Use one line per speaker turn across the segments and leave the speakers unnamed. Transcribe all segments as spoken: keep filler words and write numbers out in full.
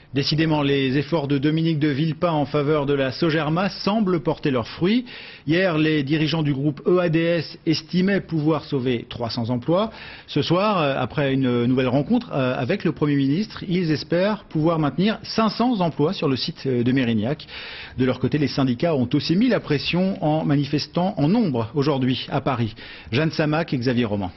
Décidément, les efforts de Dominique de Villepin en faveur de la Sogerma semblent porter leurs fruits. Hier, les dirigeants du groupe E A D S estimaient pouvoir sauver trois cents emplois. Ce soir, après une nouvelle rencontre avec le Premier ministre, ils espèrent pouvoir maintenir cinq cents emplois sur le site de Mérignac. De leur côté, les syndicats ont aussi mis la pression en manifestant en nombre aujourd'hui à Paris. Jeanne Samac et Xavier Roman.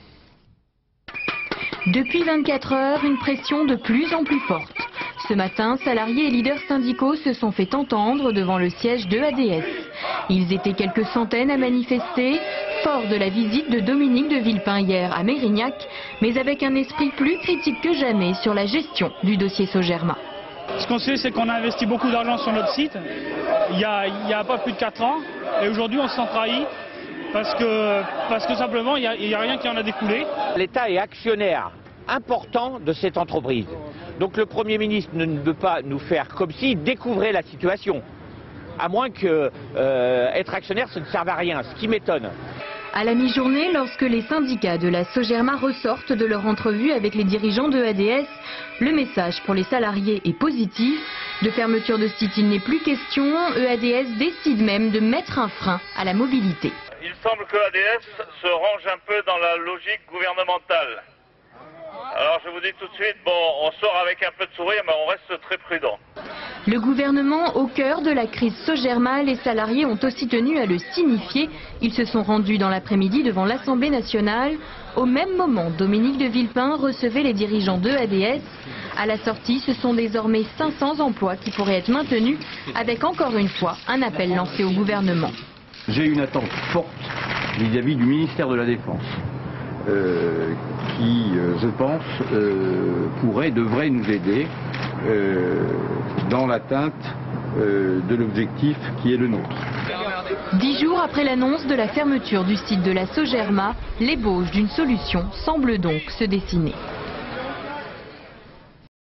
Depuis vingt-quatre heures, une pression de plus en plus forte. Ce matin, salariés et leaders syndicaux se sont fait entendre devant le siège de E A D S. Ils étaient quelques centaines à manifester, forts de la visite de Dominique de Villepin hier à Mérignac, mais avec un esprit plus critique que jamais sur la gestion du dossier Sogerma.
Ce qu'on sait, c'est qu'on a investi beaucoup d'argent sur notre site, il y a, il y a pas plus de quatre ans, et aujourd'hui on se sent trahi. Parce que, parce que simplement, il n'y a, a rien qui en a découlé.
L'État est actionnaire important de cette entreprise. Donc le Premier ministre ne peut pas nous faire comme s'il découvrait la situation. À moins que euh, être actionnaire, ça ne serve à rien, ce qui m'étonne.
À la mi-journée, lorsque les syndicats de la Sogerma ressortent de leur entrevue avec les dirigeants de E A D S, le message pour les salariés est positif. De fermeture de site, il n'est plus question. E A D S décide même de mettre un frein à la mobilité.
Il semble que l'E A D S se range un peu dans la logique gouvernementale. Alors je vous dis tout de suite, bon, on sort avec un peu de sourire, mais on reste très prudent.
Le gouvernement au cœur de la crise Sogerma, les salariés ont aussi tenu à le signifier. Ils se sont rendus dans l'après-midi devant l'Assemblée nationale. Au même moment, Dominique de Villepin recevait les dirigeants de E A D S. À la sortie, ce sont désormais cinq cents emplois qui pourraient être maintenus, avec encore une fois un appel lancé au gouvernement.
J'ai une attente forte vis-à-vis du ministère de la Défense, euh, qui, euh, je pense, euh, pourrait, devrait nous aider euh, dans l'atteinte euh, de l'objectif qui est le nôtre.
Dix jours après l'annonce de la fermeture du site de la Sogerma, l'ébauche d'une solution semble donc se dessiner.